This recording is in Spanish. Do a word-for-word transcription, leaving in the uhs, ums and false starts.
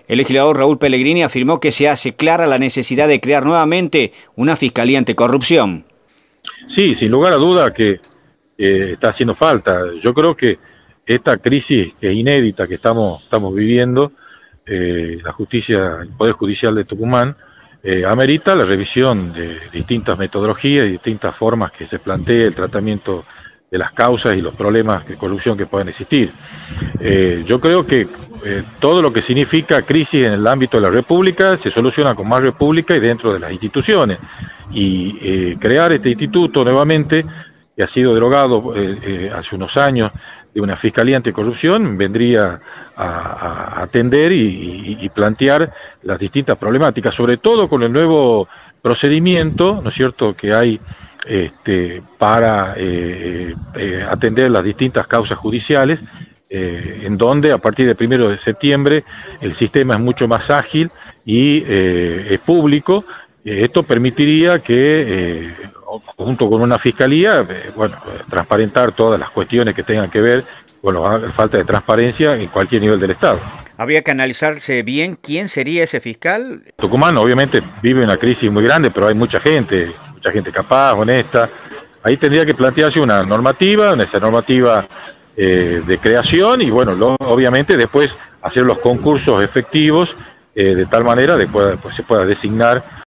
El legislador Raúl Pellegrini afirmó que se hace clara la necesidad de crear nuevamente una Fiscalía Anticorrupción. Sí, sin lugar a duda que eh, está haciendo falta. Yo creo que esta crisis que es inédita que estamos, estamos viviendo, eh, la justicia, el Poder Judicial de Tucumán, eh, amerita la revisión de distintas metodologías y distintas formas que se plantee el tratamiento de las causas y los problemas de corrupción que puedan existir. Eh, yo creo que eh, todo lo que significa crisis en el ámbito de la República se soluciona con más República y dentro de las instituciones. Y eh, crear este instituto nuevamente, que ha sido derogado eh, eh, hace unos años, de una Fiscalía Anticorrupción, vendría a, a atender y, y, y plantear las distintas problemáticas, sobre todo con el nuevo procedimiento, ¿no es cierto?, que hay este, para eh, eh, atender las distintas causas judiciales, eh, en donde a partir del primero de septiembre el sistema es mucho más ágil y eh, es público. Esto permitiría que, eh, junto con una fiscalía, eh, bueno, transparentar todas las cuestiones que tengan que ver con la falta de transparencia en cualquier nivel del Estado. ¿Habría que analizarse bien quién sería ese fiscal? Tucumán obviamente vive una crisis muy grande, pero hay mucha gente, mucha gente capaz, honesta. Ahí tendría que plantearse una normativa, esa normativa eh, de creación y bueno, lo, obviamente después hacer los concursos efectivos eh, de tal manera que pueda, pues, se pueda designar